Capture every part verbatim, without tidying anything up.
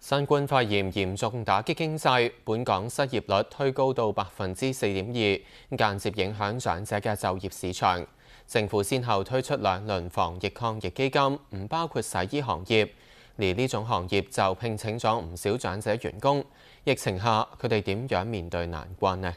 新冠肺炎嚴重打擊經濟，本港失業率推高到百分之四點二，間接影響長者嘅就業市場。政府先後推出兩輪防疫抗疫基金，唔包括洗衣行業，而呢種行業就聘請咗唔少長者員工。疫情下，佢哋點樣面對難關呢？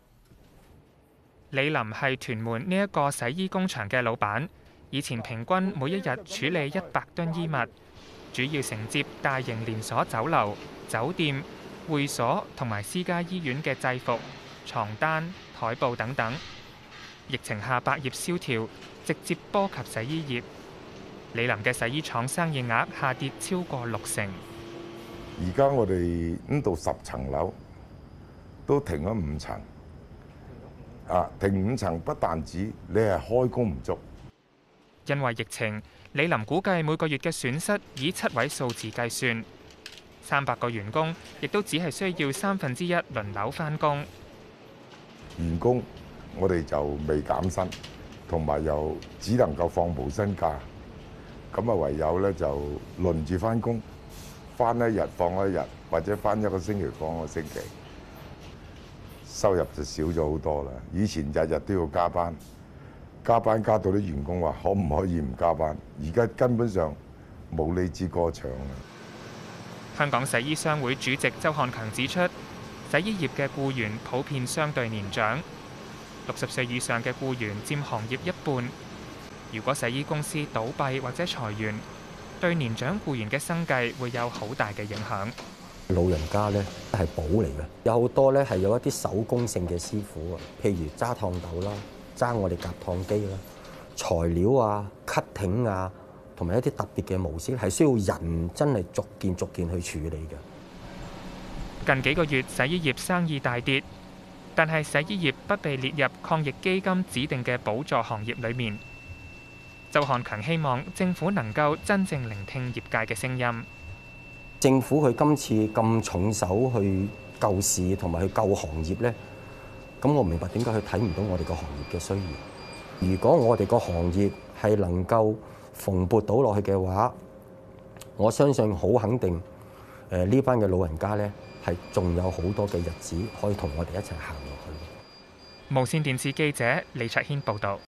李林係屯門呢一個洗衣工場嘅老闆，以前平均每一日處理一百噸衣物。主要承接大型連鎖酒樓、酒店、會所同埋私家醫院嘅制服、床單、台布等等。疫情下百業蕭條，直接波及洗衣業。李林嘅洗衣廠生意額下跌超過六成。 而家我哋呢度十層樓都停咗五層，啊，停五層不但止你係開工唔足， 因為疫情。李林估計每個月嘅損失以七位數字計算，三百個員工亦都只係需要三分之一輪流返工。 員工我哋就未減薪，同埋又只能夠放無薪假，咁啊唯有咧就輪住返工，返一日放一日，或者返一個星期放一個星期，收入就少咗好多啦。以前日日都要加班。加班加到啲員工話可唔可以唔加班？而家根本上冇呢支歌唱啊！ 香港洗衣商會主席周漢強指出，洗衣業嘅僱員普遍相對年長，六十歲以上嘅僱員佔行業一半。如果洗衣公司倒閉或者裁員，對年長僱員嘅生計會有好大嘅影響。 老人家咧係寶嚟嘅，有好多咧係有一啲手工性嘅師傅啊，譬如揸燙斗啦。揸我哋夾燙機啦，材料啊、cutting 啊，同埋一啲特別嘅模式，係需要人真係逐件逐件去處理嘅。 近幾個月洗衣業生意大跌，但係洗衣業不被列入抗疫基金指定嘅補助行業裏面。周漢強希望政府能夠真正聆聽業界嘅聲音。 政府佢今次咁重手去救市同埋去救行業咧。咁我唔明白點解佢睇唔到我哋個行業嘅需要。如果我哋個行業係能夠蓬勃到落去嘅話，我相信好肯定，誒呢班嘅老人家咧係仲有好多嘅日子可以同我哋一齊行落去。 無線電視記者李卓軒報導。